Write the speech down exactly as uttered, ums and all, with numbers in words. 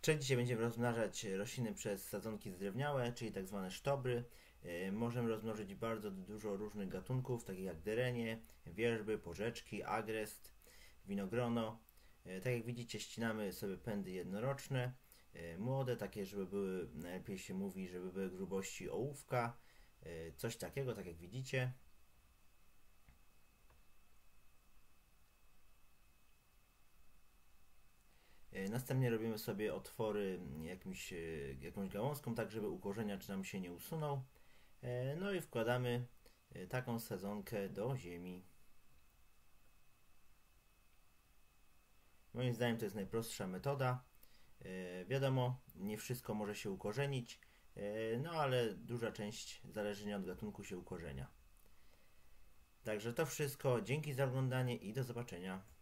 Cześć, dzisiaj będziemy rozmnażać rośliny przez sadzonki zdrewniałe, czyli tak zwane sztobry. Yy, możemy rozmnożyć bardzo dużo różnych gatunków, takich jak derenie, wierzby, porzeczki, agrest, winogrono. Yy, tak jak widzicie, ścinamy sobie pędy jednoroczne, yy, młode, takie, żeby były, najlepiej się mówi, żeby były grubości ołówka, yy, coś takiego, tak jak widzicie. Następnie robimy sobie otwory jakimś, jakąś gałązką, tak żeby ukorzeniacz nam się nie usunął. No i wkładamy taką sadzonkę do ziemi. Moim zdaniem to jest najprostsza metoda. Wiadomo, nie wszystko może się ukorzenić, no ale duża część, zależnie od gatunku, się ukorzenia. Także to wszystko. Dzięki za oglądanie i do zobaczenia.